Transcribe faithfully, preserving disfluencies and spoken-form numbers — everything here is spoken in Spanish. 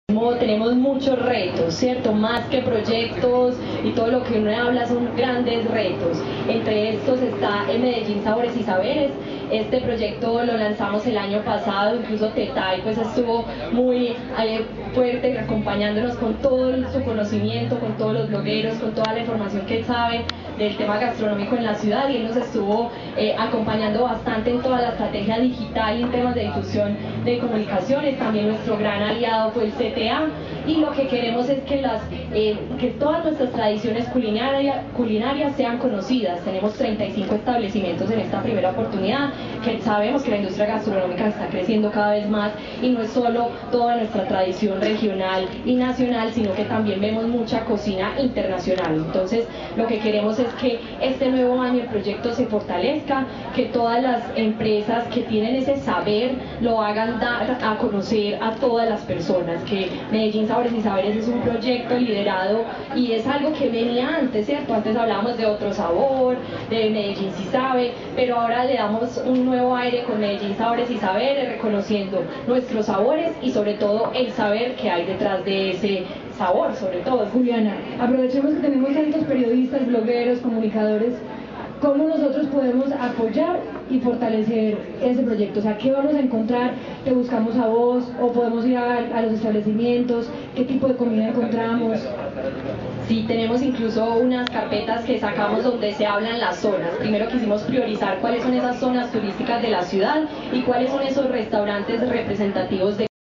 Tenemos muchos retos, ¿cierto? Más que proyectos y todo lo que uno habla son grandes retos. Entre estos está en Medellín Sabores y Saberes. Este proyecto lo lanzamos el año pasado, incluso Tetay pues estuvo muy eh, fuerte acompañándonos con todo su conocimiento, con todos los blogueros, con toda la información que él sabe del tema gastronómico en la ciudad, y él nos estuvo eh, acompañando bastante en toda la estrategia digital y en temas de difusión de comunicaciones. También nuestro gran aliado fue el C T A, y lo que queremos es que, las, eh, que todas nuestras tradiciones culinaria, culinarias sean conocidas. Tenemos treinta y cinco establecimientos en esta primera oportunidad, que sabemos que la industria gastronómica está creciendo cada vez más, y no es solo toda nuestra tradición regional y nacional, sino que también vemos mucha cocina internacional. Entonces lo que queremos es que este nuevo año el proyecto se fortalezca, que todas las empresas que tienen ese saber lo hagan dar a conocer a todas las personas, que Medellín Sabores y Saberes es un proyecto liderado y es algo que venía antes, ¿cierto? Antes hablábamos de otro sabor, de Medellín Sí Sabe, pero ahora le damos un nuevo aire con Medellín Sabores y Saberes, reconociendo nuestros sabores y sobre todo el saber que hay detrás de ese sabor, sobre todo. Juliana, aprovechemos que tenemos tantos periodistas, blogueros, comunicadores. ¿Cómo nosotros podemos apoyar y fortalecer ese proyecto? O sea, ¿qué vamos a encontrar? ¿Te buscamos a vos? ¿O podemos ir a, a los establecimientos? ¿Qué tipo de comida encontramos? Sí, tenemos incluso unas carpetas que sacamos donde se hablan las zonas. Primero quisimos priorizar cuáles son esas zonas turísticas de la ciudad y cuáles son esos restaurantes representativos de